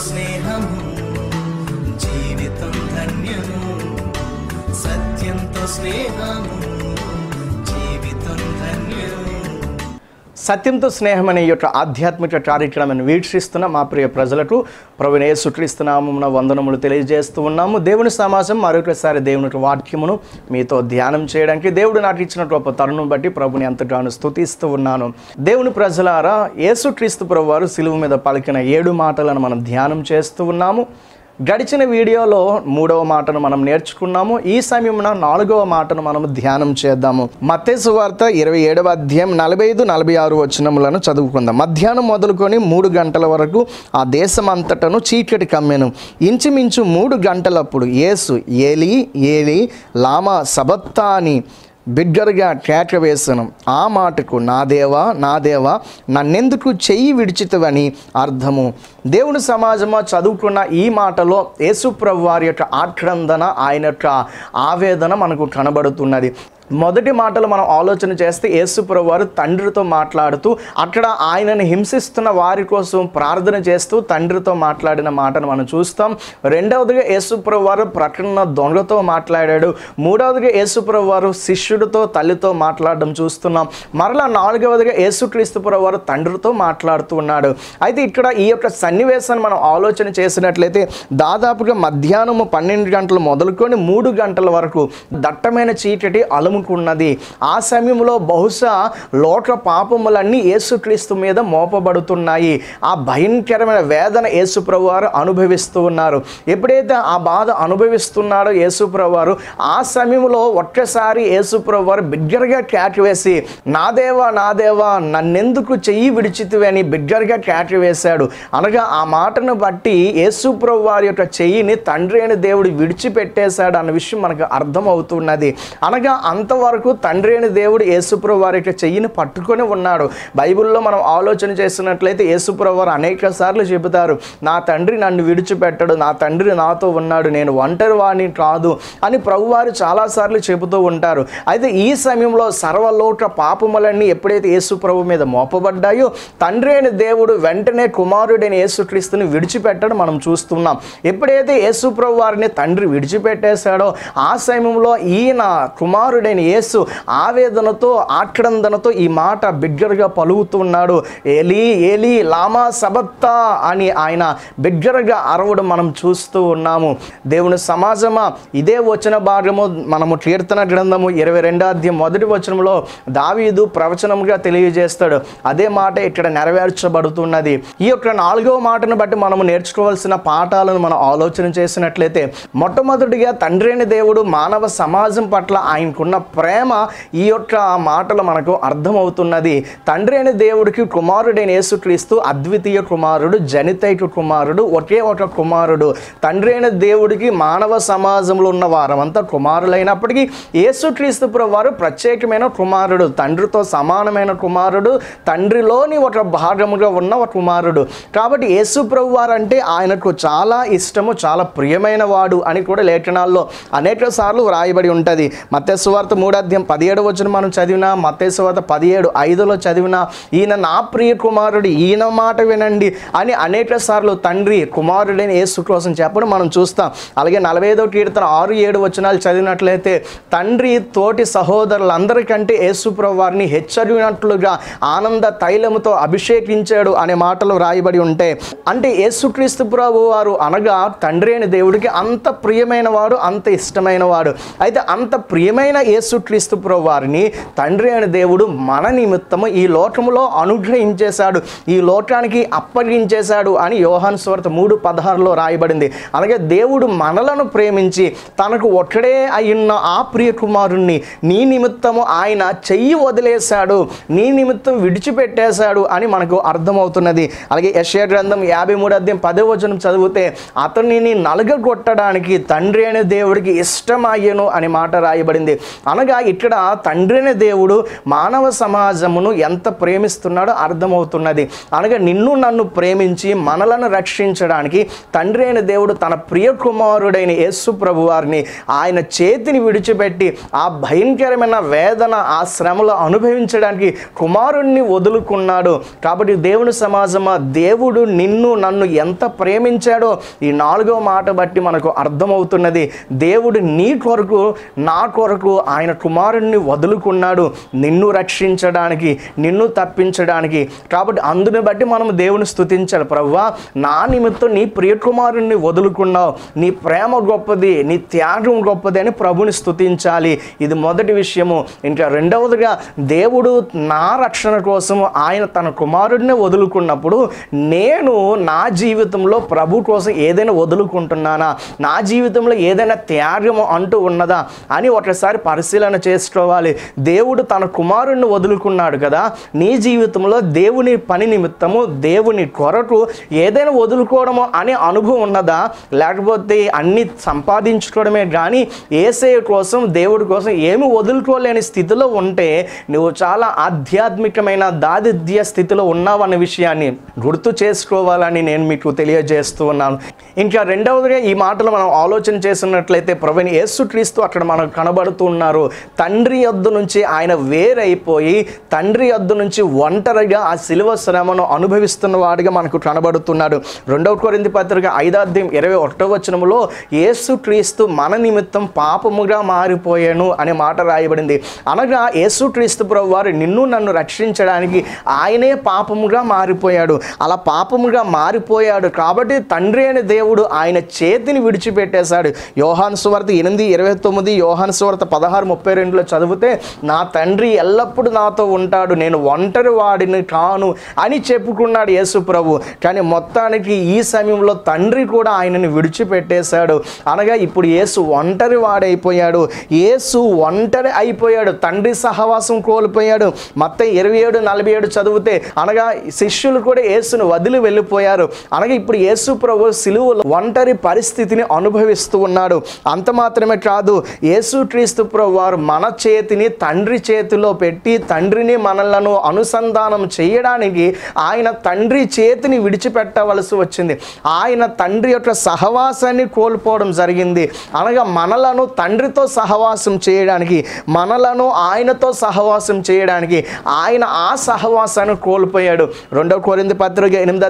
స్నేహము జీవితం ధన్యము, సత్యంతో స్నేహము జీవితం ధన్యము. సత్యంతో స్నేహం అనే యొక్క ఆధ్యాత్మిక కార్యక్రమాన్ని వీక్షిస్తున్న మా ప్రియ ప్రజలకు ప్రభువైన యేసుక్రీస్తు నామమున వందనములు తెలియజేస్తూ ఉన్నాము. దేవుని సమాజం మరొకసారి దేవుని వాక్యమును మీతో ధ్యానం చేయడానికి దేవుడు నాకు ఇచ్చిన గొప్ప తరుణం బట్టి ప్రభుని ఎంతగానో స్తుతిస్తూ ఉన్నాను. దేవుని ప్రజలారా, యేసుక్రీస్తు ప్రభు వారు సిలువ మీద పలికిన 7 మాటలను మనం ధ్యానం చేస్తూ ఉన్నాము. గడిచిన వీడియోలో 3వ మాటను మనం నేర్చుకున్నాము. ఈ సమయంలో 4వ మాటను మనము ధ్యానం చేద్దాము. మత్తయి సువార్త 27వ అధ్యాయం 45-46 వచనములను చదువుకుందాం. మధ్యాహ్నం మొదలుకొని 3 గంటల వరకు ఆ దేశం అంతటను చీకటి కమ్మెను. ఇంచుమించు 3 గంటలప్పుడు యేసు ఏలీ ఏలీ లామా సబక్తాని బిగ్గరగా కేక వేసను. ఆ మాటకు నా దేవా నా దేవా నన్నెందుకు చెయ్యి విడిచితవని అర్థము. దేవుని సమాజమా చదువుకున్న ఈ మాటలో యేసు ప్రభు వారి యొక్క ఆక్రందన, ఆయన యొక్క ఆవేదన మనకు కనబడుతున్నది. మొదటి మాటలు మనం ఆలోచన చేస్తే యేసు ప్రభు వారు తండ్రితో మాట్లాడుతూ అక్కడ ఆయనను హింసిస్తున్న వారి కోసం ప్రార్థన చేస్తూ తండ్రితో మాట్లాడిన మాటను మనం చూస్తాం. రెండవదిగా యేసు ప్రభు వారు ప్రకటన దొంగతో మాట్లాడాడు. మూడవదిగా యేసు ప్రభు వారు శిష్యుడితో తల్లితో మాట్లాడడం చూస్తున్నాం. మరలా 4వదిగా యేసుక్రీస్తు ప్రభు వారు తండ్రితో మాట్లాడుతూ ఉన్నాడు. అయితే ఇక్కడ ఈ యొక్క సన్నివేశాన్ని మనం ఆలోచన చేసినట్లయితే దాదాపుగా మధ్యాహ్నము 12 గంటలు మొదలుకొని 3 గంటల వరకు దట్టమైన చీకటి ఉన్నది. ఆ సమయంలో బహుశా లోక పాపములన్నీ యేసుక్రీస్తు మీద మోపబడుతున్నాయి. ఆ భయంకరమైన వేదన యేసు ప్రభు వారు అనుభవిస్తూ ఉన్నారు. ఎప్పుడైతే ఆ బాధ అనుభవిస్తున్నాడో యేసు ప్రభు వారు ఆ సమయంలో ఒక్కసారి యేసు ప్రభు వారు బిగ్గరగా కేక వేసి నా దేవా నా దేవా నన్నెందుకు చెయ్యి విడిచితివి అని బిగ్గరగా కేక వేశాడు. అనగా ఆ మాటను బట్టి యేసు ప్రభు వారి యొక్క చెయ్యిని తండ్రి అయిన దేవుడు విడిచిపెట్టేశాడు అన్న విషయం మనకు అర్థమవుతున్నది. అనగా అంతవరకు తండ్రి అయిన దేవుడు యేసుప్రభు వారి యొక్క చెయ్యిని పట్టుకొని ఉన్నాడు. బైబిల్లో మనం ఆలోచన చేసినట్లయితే యేసుప్రభు వారు అనేక సార్లు చెబుతారు, నా తండ్రి నన్ను విడిచిపెట్టడు, నా తండ్రి నాతో ఉన్నాడు, నేను ఒంటరి వాడిని కాదు అని ప్రభువారు చాలాసార్లు చెబుతూ ఉంటారు. అయితే ఈ సమయంలో సర్వలోక పాపములన్నీ ఎప్పుడైతే యేసుప్రభు మీద మోపబడ్డాయో తండ్రి అయిన దేవుడు వెంటనే కుమారుడైన యేసుక్రీస్తుని విడిచిపెట్టడం మనం చూస్తున్నాం. ఎప్పుడైతే యేసుప్రభు వారిని తండ్రి విడిచిపెట్టేశాడో ఆ సమయంలో ఈయన కుమారుడైన యేసు ఆవేదనతో ఆక్రందనతో ఈ మాట బిగ్గరగా పలుకుతున్నాడు. ఏలీ ఏలీ లామా సబక్తా అని ఆయన బిగ్గరగా అరవడం మనం చూస్తూ ఉన్నాము. దేవుని సమాజమా, ఇదే వచన భాగము మనము కీర్తన గ్రంథము 22వ అధ్యాయం 1వ వచనంలో దావీదు ప్రవచనముగా తెలియజేస్తాడు. అదే మాట ఇక్కడ నెరవేర్చబడుతున్నది. ఈ యొక్క 4వ మాటను బట్టి మనము నేర్చుకోవాల్సిన పాఠాలను మనం ఆలోచన చేసినట్లయితే మొట్టమొదటిగా తండ్రి అయిన దేవుడు మానవ సమాజం పట్ల ఆయనకున్న ప్రేమ ఈ యొక్క మాటలు మనకు అర్థమవుతున్నది. తండ్రి అయిన దేవుడికి కుమారుడైన యేసుక్రీస్తు అద్వితీయ కుమారుడు, జనితైక కుమారుడు, ఒకే ఒక కుమారుడు. తండ్రి అయిన దేవుడికి మానవ సమాజంలో ఉన్న వారంతా కుమారులైనప్పటికీ యేసుక్రీస్తు ప్రభు వారు ప్రత్యేకమైన కుమారుడు, తండ్రితో సమానమైన కుమారుడు, తండ్రిలోని ఒక భాగముగా ఉన్న ఒక కుమారుడు. కాబట్టి యేసు ప్రభు వారు అంటే ఆయనకు చాలా ఇష్టము, చాలా ప్రియమైన వాడు అని కూడా లేఖనాల్లో అనేక సార్లు వ్రాయబడి ఉంటుంది. మత్తయి సువార్త 3వ అధ్యాయం 17వ వచనం మనం చదివినా, మత్తయి సువార్త 17:5లో చదివినా ఈయన నా ప్రియ కుమారుడు, ఈయన మాట వినండి అని అనేక సార్లు తండ్రి కుమారుడైన యేసు కోసం చెప్పడం మనం చూస్తాం. అలాగే 45వ కీర్తన 6-7 వచనాలు చదివినట్లయితే తండ్రి తోటి సహోదరులందరికంటే యేసు ప్రభు వారిని హెచ్చరినట్లుగా ఆనంద తైలముతో అభిషేకించాడు అనే మాటలు వ్రాయబడి ఉంటాయి. అంటే యేసుక్రీస్తు ప్రభు వారు అనగా తండ్రి అయిన దేవుడికి అంత ప్రియమైన వాడు, అంత ఇష్టమైన వాడు. అయితే అంత ప్రియమైన యేసుక్రీస్తు ప్రభు వారిని తండ్రి అయిన దేవుడు మన నిమిత్తము ఈ లోకములో అనుగ్రహించేశాడు, ఈ లోకానికి అప్పగించేశాడు అని యోహాను సువార్త 3:16లో రాయబడింది. అలాగే దేవుడు మనలను ప్రేమించి తనకు ఒక్కడే అయిన ఆ ప్రియ కుమారుణ్ణి నీ నిమిత్తము ఆయన చెయ్యి వదిలేశాడు, నీ నిమిత్తం విడిచిపెట్టేశాడు అని మనకు అర్థమవుతున్నది. అలాగే యెషయా గ్రంథం 53వ అధ్యాయం 10వ వచనం చదివితే అతనిని నలగగొట్టడానికి తండ్రి అయిన దేవుడికి ఇష్టమయ్యను అని మాట రాయబడింది. అనగా ఇక్కడ తండ్రి అనే దేవుడు మానవ సమాజమును ఎంత ప్రేమిస్తున్నాడో అర్థమవుతున్నది. అనగా నిన్ను నన్ను ప్రేమించి మనలను రక్షించడానికి తండ్రి అయిన దేవుడు తన ప్రియ కుమారుడైన యేసు ప్రభు వారిని ఆయన చేతిని విడిచిపెట్టి ఆ భయంకరమైన వేదన, ఆ శ్రమలు అనుభవించడానికి కుమారుణ్ణి వదులుకున్నాడు. కాబట్టి దేవుని సమాజమా, దేవుడు నిన్ను నన్ను ఎంత ప్రేమించాడో ఈ 4వ మాట బట్టి మనకు అర్థమవుతున్నది. దేవుడు నీ కొరకు, నా కొరకు ఆయన కుమారుణ్ణి వదులుకున్నాడు నిన్ను రక్షించడానికి, నిన్ను తప్పించడానికి. కాబట్టి అందుని బట్టి మనం దేవుని స్తుతించాలి. ప్రభువా, నా నిమిత్తం నీ ప్రియ కుమారుణ్ణి వదులుకున్నావు, నీ ప్రేమ గొప్పది, నీ త్యాగం గొప్పది అని ప్రభుని స్తుతించాలి. ఇది మొదటి విషయము. ఇంకా రెండవదిగా, దేవుడు నా రక్షణ కోసం ఆయన తన కుమారుడిని వదులుకున్నప్పుడు నేను నా జీవితంలో ప్రభు కోసం ఏదైనా వదులుకుంటున్నానా, నా జీవితంలో ఏదైనా త్యాగం అంటూ ఉన్నదా అని ఒకసారి పరిశీలన చేసుకోవాలి. దేవుడు తన కుమారుడిని వదులుకున్నాడు కదా, నీ జీవితంలో దేవుని పని నిమిత్తము, దేవుని కొరకు ఏదైనా వదులుకోవడము అనే అనుభవం ఉన్నదా? లేకపోతే అన్ని సంపాదించుకోవడమే కానీ యేసయ్య కోసం, దేవుడి కోసం ఏమి వదులుకోలేని స్థితిలో ఉంటే నువ్వు చాలా ఆధ్యాత్మికమైన దారిద్ర్య స్థితిలో ఉన్నావన్న విషయాన్ని గుర్తు చేసుకోవాలని నేను మీకు తెలియజేస్తూ ఉన్నాను. ఇంకా రెండవదిగా ఈ మాటలు మనం ఆలోచన చేసినట్లయితే ప్రభువైన యేసుక్రీస్తు అక్కడ మనకు కనబడుతున్నారు. తండ్రి యొద్ద నుంచి ఆయన వేరైపోయి తండ్రి యొద్ద నుంచి ఒంటరిగా ఆ శిలువ శ్రమను అనుభవిస్తున్న వాడిగా మనకు కనబడుతున్నాడు. 2 కొరింథీ పత్రిక 5:21 యేసుక్రీస్తు మన నిమిత్తం పాపముగా మారిపోయాను అనే మాట రాయబడింది. అనగా యేసుక్రీస్తు ప్రభు వారు నిన్ను నన్ను రక్షించడానికి ఆయనే పాపముగా మారిపోయాడు. అలా పాపముగా మారిపోయాడు కాబట్టి తండ్రి అయిన దేవుడు ఆయన చేతిని విడిచిపెట్టేశాడు. యోహాను సువార్త 8:29, యోహాను సువార్త 16:32 చదివితే నా తండ్రి ఎల్లప్పుడూ నాతో ఉంటాడు, నేను ఒంటరి వాడిని కాను అని చెప్పుకున్నాడు యేసు ప్రభు. కానీ మొత్తానికి ఈ సమయంలో తండ్రి కూడా ఆయనని విడిచిపెట్టేశాడు. అనగా ఇప్పుడు యేసు ఒంటరి వాడైపోయాడు. యేసు ఒంటరి అయిపోయాడు, తండ్రి సహవాసం కోల్పోయాడు. మత్తయి 27:47 చదివితే అనగా శిష్యులు కూడా యేసును వదిలి వెళ్ళిపోయారు. అనగా ఇప్పుడు యేసు ప్రభు సిలువలో ఒంటరి పరిస్థితిని అనుభవిస్తూ ఉన్నాడు. అంత మాత్రమే కాదు, యేసుక్రీస్తు ప్రభు వారు మన చేతిని తండ్రి చేతిలో పెట్టి తండ్రిని మనలను అనుసంధానం చేయడానికి ఆయన తండ్రి చేతిని విడిచిపెట్టవలసి వచ్చింది. ఆయన తండ్రి యొక్క సహవాసాన్ని కోల్పోవడం జరిగింది. అనగా మనలను తండ్రితో సహవాసం చేయడానికి, మనలను ఆయనతో సహవాసం చేయడానికి ఆయన ఆ సహవాసాన్ని కోల్పోయాడు. 2 కొరింథీ పత్రిక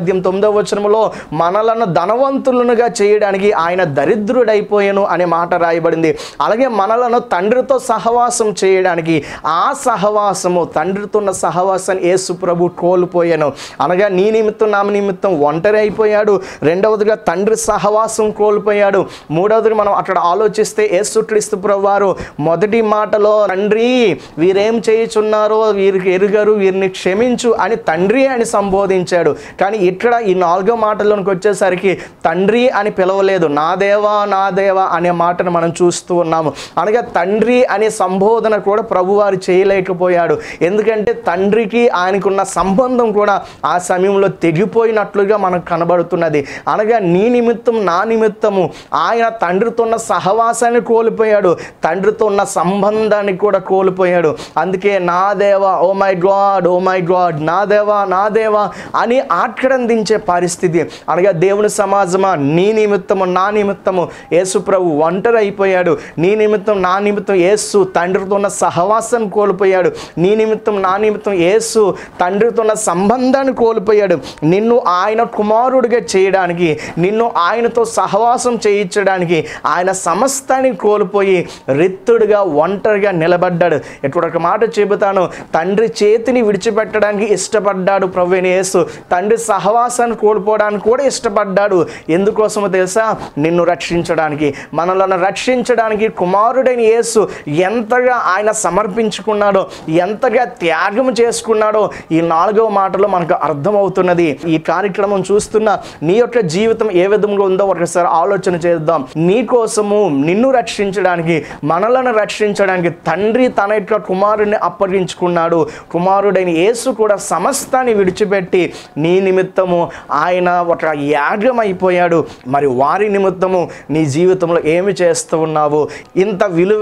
8:9 మనలను ధనవంతులుగా చేయడానికి ఆయన దరిద్రుడైపోయాను అనే మాట రాయబడింది. అలాగే మనలను తండ్రితో సహవాసం చేయడానికి ఆ సహవాసము, తండ్రితో ఉన్న సహవాసాన్ని యేసు ప్రభు కోల్పోయాను. అనగా నీ నిమిత్తం, నా నిమిత్తం ఒంటరి అయిపోయాడు. రెండవదిగా తండ్రి సహవాసం కోల్పోయాడు. మూడవదిగా మనం అక్కడ ఆలోచిస్తే యేసుక్రీస్తు ప్రభు వారు మొదటి మాటలో తండ్రి వీరేం చేయుచున్నారో వీరికి ఎరుగరు, వీరిని క్షమించు అని తండ్రి అని సంబోధించాడు. కానీ ఇక్కడ ఈ 4వ మాటలోనికి వచ్చేసరికి తండ్రి అని పిలవలేదు, నా దేవా నా దేవా అనే మాటను మనం చూస్తూ ఉన్నాము. అనగా తండ్రి అనే సంబోధన కూడా ప్రభువారు చేయలేకపోయాడు. ఎందుకంటే తండ్రికి ఆయనకున్న సంబంధం కూడా ఆ సమయంలో తెగిపోయినట్లుగా మనకు కనబడుతున్నది. అనగా నీ నిమిత్తం, నా నిమిత్తము ఆయన తండ్రితో ఉన్న సహవాసాన్ని కోల్పోయాడు, తండ్రితో ఉన్న సంబంధాన్ని కూడా కోల్పోయాడు. అందుకే నా దేవా, oh my God, oh my God, నా దేవా నా దేవా అని ఆక్రందించే పరిస్థితి. అనగా దేవుని సమాజమా, నీ నిమిత్తము, నా నిమిత్తము యేసు ప్రభు ఒంటరి అయిపోయాడు. నీ నిమిత్తం, నా నిమిత్తం యేసు తండ్రితో ఉన్న సహవాసాన్ని కోల్పోయాడు. నీ నిమిత్తం, నా నిమిత్తం యేసు తండ్రితో ఉన్న సంబంధాన్ని కోల్పోయాడు. నిన్ను ఆయన కుమారుడిగా చేయడానికి, నిన్ను ఆయనతో సహవాసం చేయించడానికి ఆయన సమస్తాన్ని కోల్పోయి రిత్తుడుగా ఒంటరిగా నిలబడ్డాడు. ఇక్కడ ఒక మాట చెబుతాను, తండ్రి చేతిని విడిచిపెట్టడానికి ఇష్టపడ్డాడు ప్రభువైన యేసు. తండ్రి సహవాసాన్ని కోల్పోవడానికి కూడా ఇష్టపడ్డాడు. ఎందుకోసమో తెలుసా? నిన్ను రక్షించడానికి, మనలను రక్షించడానికి కుమారుడైన యేసు ఎంతగా ఆయన సమర్పించుకున్నాడో, ఎంతగా త్యాగం చేసుకున్నాడో ఈ 4వ మాటలో మనకు అర్థమవుతున్నది. ఈ కార్యక్రమం చూస్తున్న నీ యొక్క జీవితం ఏ విధంగా ఉందో ఒకసారి ఆలోచన చేద్దాం. నీ కోసము, నిన్ను రక్షించడానికి, మనలను రక్షించడానికి తండ్రి తన యొక్క కుమారుడిని అప్పగించుకున్నాడు. కుమారుడైన యేసు కూడా సమస్తాన్ని విడిచిపెట్టి నీ నిమిత్తము ఆయన ఒక యాగం అయిపోయాడు. మరి వారి నిమిత్తము నీ జీవితంలో ఏమి చేస్తూ ఉన్నావు? ఇంత విలువైన ఆ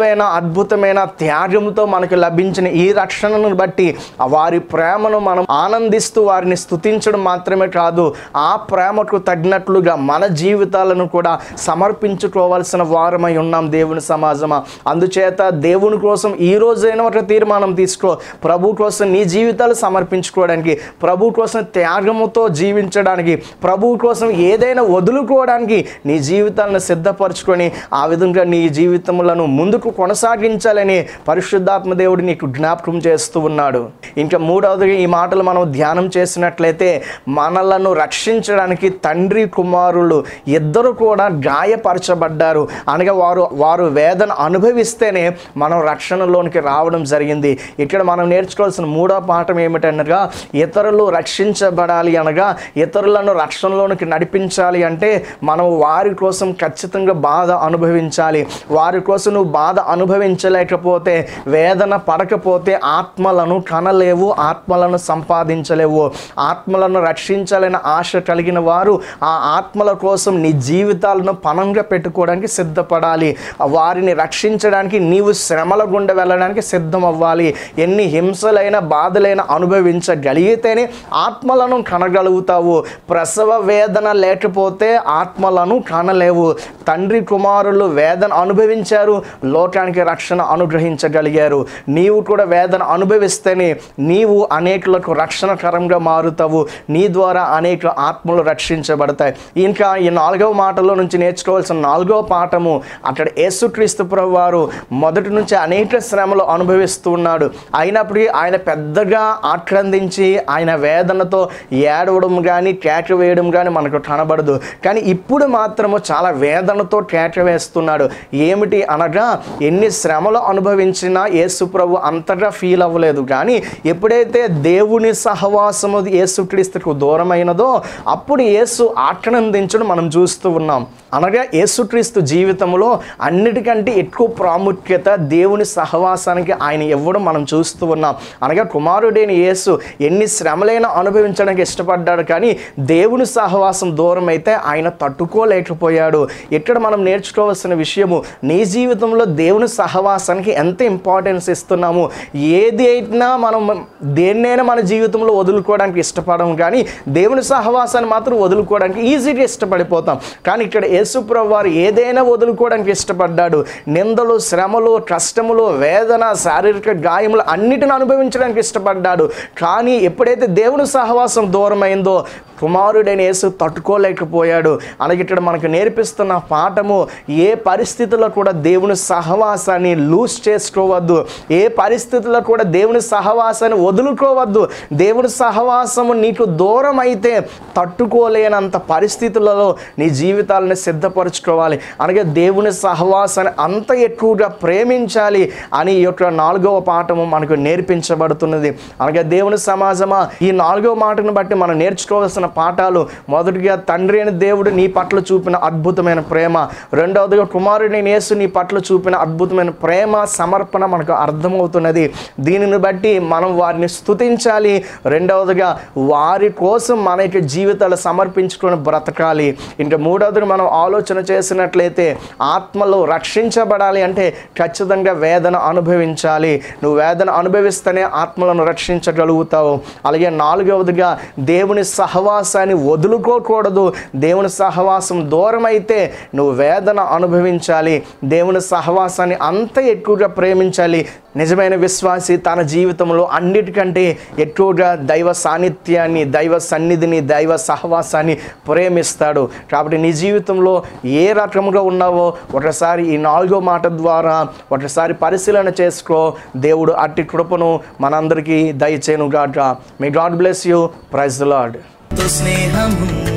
అద్భుతమైన త్యాగంతో మనకు లభించిన ఈ రక్షణను బట్టి వారి ప్రేమను మనం ఆనందిస్తూ వారిని స్తుతించడం మాత్రమే కాదు, ఆ ప్రేమకు తగినట్లుగా మన జీవితాలను కూడా సమర్పించుకోవాల్సిన వారమై ఉన్నాం దేవుని సమాజమా. అందుచేత దేవుని కోసం ఈ రోజైనా ఒక తీర్మానం తీసుకో. ప్రభు కోసం నీ జీవితాలు సమర్పించుకోవడానికి, ప్రభు కోసం త్యాగముతో జీవించడానికి, ప్రభు కోసం ఏదైనా వదులుకోవడానికి నీ జీవితాలను సిద్ధపరచుకొని ఆ విధంగా నీ జీవితములను ముందుకు కొనసాగించాలని పరిశుద్ధాత్మ దేవుడు నీకు జ్ఞాపకం చేస్తూ ఉన్నాడు. ఇంకా మూడవదిగా ఈ మాటలు మనం ధ్యానం చేసినట్లయితే, మనలను రక్షించడానికి తండ్రి కుమారులు ఇద్దరు కూడా గాయపరచబడ్డారు. అనగా వారు వేదన అనుభవిస్తేనే మనం రక్షణలోనికి రావడం జరిగింది. ఇక్కడ మనం నేర్చుకోవాల్సిన మూడో పాఠం ఏమిటనగా, ఇతరులు రక్షించబడాలి అనగా, ఇతరులను రక్షణలోనికి నడిపించాలి అంటే మనం వారి కోసం ఖచ్చితంగా బాధ అనుభవించాలి. వారి కోసం నువ్వు బాధ అనుభవించలేకపోతే, వేదన పడకపోతే ఆత్మలను కనలేవు, ఆత్మలను సంపాదించలేవు. ఆత్మలను రక్షించాలని ఆశ కలిగిన వారు ఆ ఆత్మల కోసం నీ జీవితాలను పణంగా పెట్టుకోవడానికి సిద్ధపడాలి. వారిని రక్షించడానికి నీవు శ్రమల గుండా వెళ్ళడానికి సిద్ధం అవ్వాలి. ఎన్ని హింసలైన బాధలైన అనుభవించగలిగితేనే ఆత్మలను కనగలుగుతావు. ప్రసవ వేదన లేకపోతే ఆత్మలను కనలేవు. తండ్రి కుమారులు వేదన అనుభవించారు, లోకానికి రక్షణ అనుగ్రహించగలిగారు. నీవు కూడా వేదన అనుభవిస్తేనే నీవు అనేకులకు రక్షణకరంగా మారుతావు. నీ ద్వారా అనేక ఆత్మలు రక్షించబడతాయి. ఇంకా ఈ 4వ మాటలో నుంచి నేర్చుకోవాల్సిన 4వ పాఠము, అక్కడ యేసుక్రీస్తు ప్రభువు వారు మొదటి నుంచి అనేక శ్రమలు అనుభవిస్తూ ఉన్నాడు. అయినప్పటికీ ఆయన పెద్దగా ఆక్రందించి ఆయన వేదనతో ఏడవడం కానీ కేక వేయడం కానీ మనకు కనబడదు. కానీ ఇప్పుడు మాత్రము చాలా వేదనతో కేక వేస్తున్నాడు. ఏమిటి అనగా, ఎన్ని శ్రమలు అనుభవించినా యేసు ప్రభు అంతగా ఫీల్ అవ్వలేదు. కానీ ఎప్పుడైతే దేవుని సహవాసము యేసుక్రీస్తుకు దూరమైనదో అప్పుడు యేసు ఆక్రందించడం మనం చూస్తూ ఉన్నాం. అనగా యేసుక్రీస్తు జీవితంలో అన్నిటికంటే ఎక్కువ ప్రాముఖ్యత దేవుని సహవాసానికి ఆయన ఇవ్వడం మనం చూస్తూ ఉన్నాం. అనగా కుమారుడైన యేసు ఎన్ని శ్రమలైనా అనుభవించడానికి ఇష్టపడ్డాడు, కానీ దేవుని సహవాసం దూరం అయితే ఆయన తట్టుకోలేకపోయాడు. ఇక్కడ మనం నేర్చుకోవాల్సిన విషయము, నీ జీవితంలో దేవుని సహవాసానికి ఎంత ఇంపార్టెన్స్ ఇస్తున్నాము. ఏది అయినా మనం దేన్నైనా మన జీవితంలో వదులుకోవడానికి ఇష్టపడము, కానీ దేవుని సహవాసాన్ని మాత్రం వదులుకోవడానికి ఈజీగా ఇష్టపడిపోతాం. కానీ ఇక్కడ యేసు ప్రభువు వారు ఏదైనా వదులుకోవడానికి ఇష్టపడ్డాడు. నిందలు, శ్రమలు, కష్టములు, వేదన, శారీరక గాయములు అన్నిటిని అనుభవించడానికి ఇష్టపడ్డాడు. కానీ ఎప్పుడైతే దేవుని సహవాసం దూరమైందో కుమారుడైన యేసు తట్టుకోలేకపోయాడు. అలాగే ఇక్కడ మనకు నేర్పిస్తున్న పాఠము, ఏ పరిస్థితుల్లో కూడా దేవుని సహవాసాన్ని లూజ్ చేసుకోవద్దు. ఏ పరిస్థితుల్లో కూడా దేవుని సహవాసాన్ని వదులుకోవద్దు. దేవుని సహవాసము నీకు దూరం అయితే తట్టుకోలేనంత పరిస్థితులలో నీ జీవితాలను సిద్ధపరచుకోవాలి. అలాగే దేవుని సహవాసాన్ని అంత ఎక్కువగా ప్రేమించాలి అని ఈ యొక్క 4వ పాఠము మనకు నేర్పించబడుతున్నది. అలాగే దేవుని సమాజమా, ఈ 4వ మాటను బట్టి మనం నేర్చుకోవాల్సిన పాఠాలు, మొదటిగా తండ్రి అయిన దేవుడు నీ పట్ల చూపిన అద్భుతమైన ప్రేమ, రెండవదిగా కుమారుడైన యేసు నీ పట్ల చూపిన అద్భుతమైన ప్రేమ, సమర్పణ మనకు అర్థమవుతున్నది. దీనిని బట్టి మనం వారిని స్తుతించాలి. రెండవదిగా వారి కోసం మన యొక్క జీవితాలు సమర్పించుకొని బ్రతకాలి. ఇంకా మూడవదిగా మనం ఆలోచన చేసినట్లయితే, ఆత్మలో రక్షించబడాలి అంటే ఖచ్చితంగా వేదన అనుభవించాలి. నువ్వు వేదన అనుభవిస్తేనే ఆత్మలను రక్షించగలుగుతావు. అలాగే 4వదిగా దేవుని సహవాసాన్ని వదులుకోకూడదు. దేవుని సహవాసం దూరం అయితే నువ్వు వేదన అనుభవించాలి. దేవుని సహవాసాన్ని అంత ఎక్కువగా ప్రేమించాలి. నిజమైన విశ్వాసి తన జీవితంలో అన్నిటికంటే ఎక్కువగా దైవ సాన్నిధ్యాన్ని, దైవ సన్నిధిని, దైవ సహవాసాన్ని ప్రేమిస్తాడు. కాబట్టి నీ జీవితంలో ఏ రకముగా ఉన్నావో ఒకసారి ఈ 4వ మాట ద్వారా ఒకసారి పరిశీలన చేసుకో. దేవుడు అట్టి కృపను మనందరికీ దయచేయును గాక. May God bless you. Praise the lord.